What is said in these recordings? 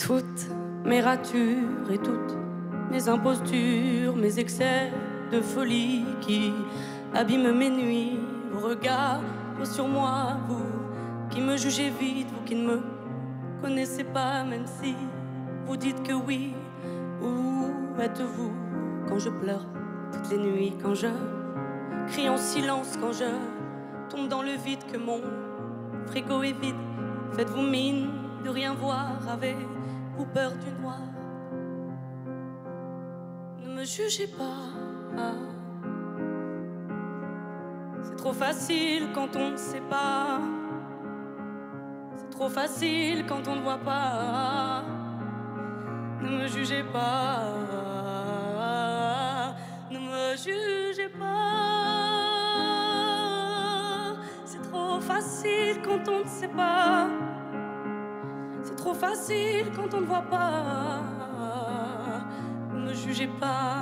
Toutes mes ratures et toutes mes impostures, mes excès de folie qui abîment mes nuits, vos regards sur moi, vous qui me jugez vite, vous qui ne me connaissez pas, même si vous dites que oui. Où êtes-vous quand je pleure toutes les nuits, quand je crie en silence, quand je tombe dans le vide, que mon frigo est vide? Faites-vous mine de rien voir, avez-vous peur du noir? Ne me jugez pas, c'est trop facile quand on ne sait pas. C'est trop facile quand on ne voit pas. Ne me jugez pas, ne me jugez pas. C'est trop facile quand on ne sait pas. C'est trop facile quand on ne voit pas. Ne me jugez pas.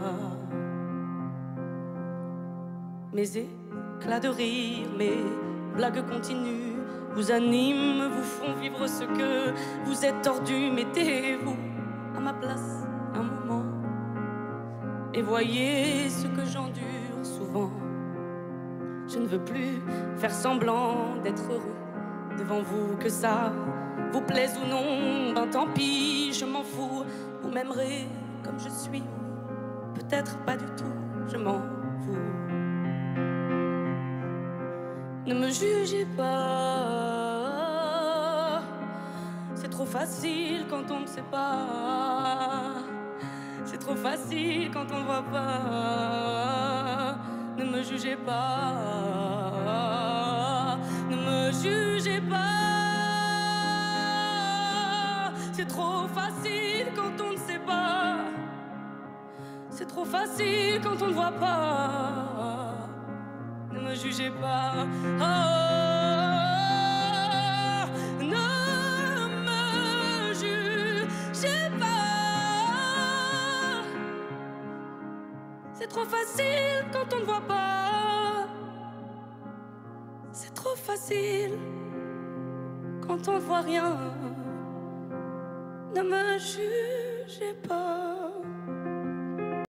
Mes éclats de rire, mes blagues continues vous animent, vous font vivre ce que vous êtes tordu. Mettez-vous à ma place un moment et voyez ce que j'endure souvent. Je ne veux plus faire semblant d'être heureux devant vous, que ça vous plaise ou non, ben tant pis, je m'en fous. Vous m'aimerez comme je suis, peut-être pas du tout, je m'en fous. Ne me jugez pas, c'est trop facile quand on ne sait pas. C'est trop facile quand on ne voit pas. Ne me jugez pas, ne me jugez pas. C'est trop facile quand on ne sait pas. C'est trop facile quand on ne voit pas. Ne me jugez pas, oh, ne me jugez pas. C'est trop facile quand on ne voit pas. C'est trop facile quand on ne voit rien. Ne me jugez pas.